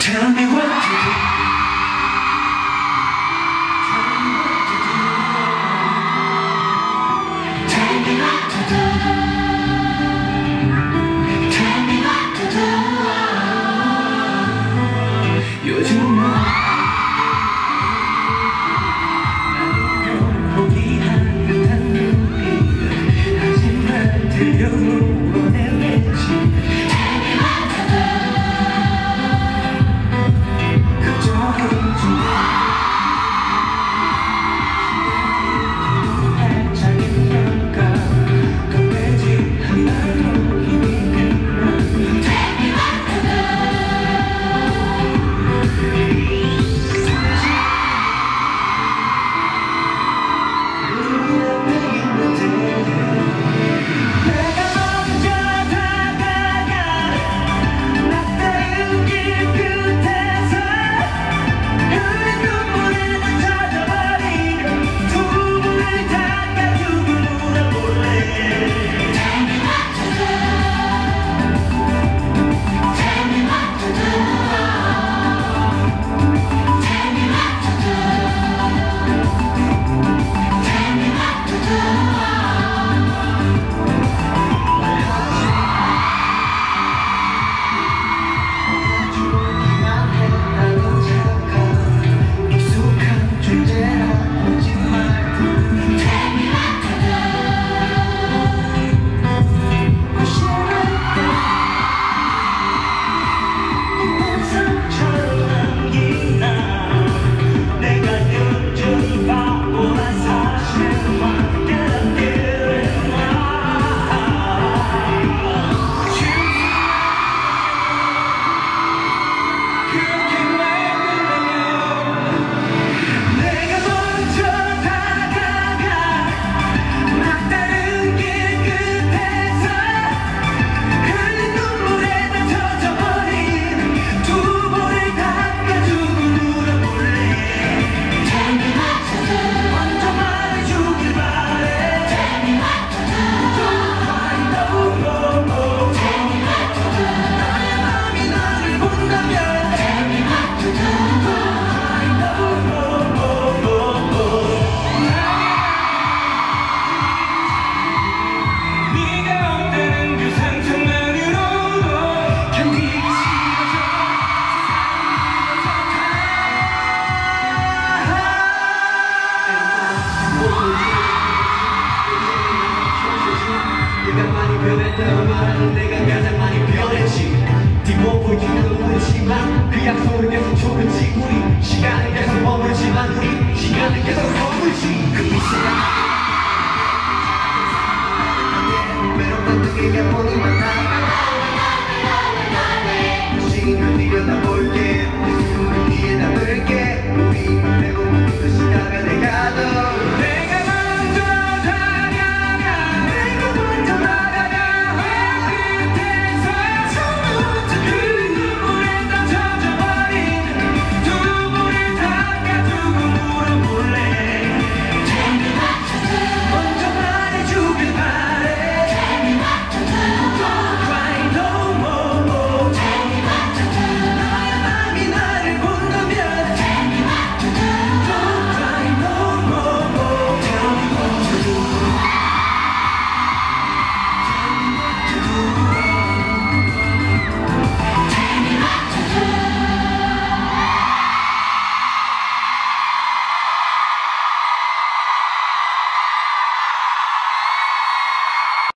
Tell me what to do. Tell me what to do. Tell me what to do. 요즘 난 포기한 듯한 눈빛 하지만 들려오고 내 왠지 내가 많이 변했다고 말하는 내가 가장 많이 변했지 뒷모보기는 모르지만 그 약속을 계속 좁을지 우리 시간을 계속 머물지만 우리 시간을 계속 머물지 그 미세한 외롭던 그게 보는 건 다 다시 널 들여다볼게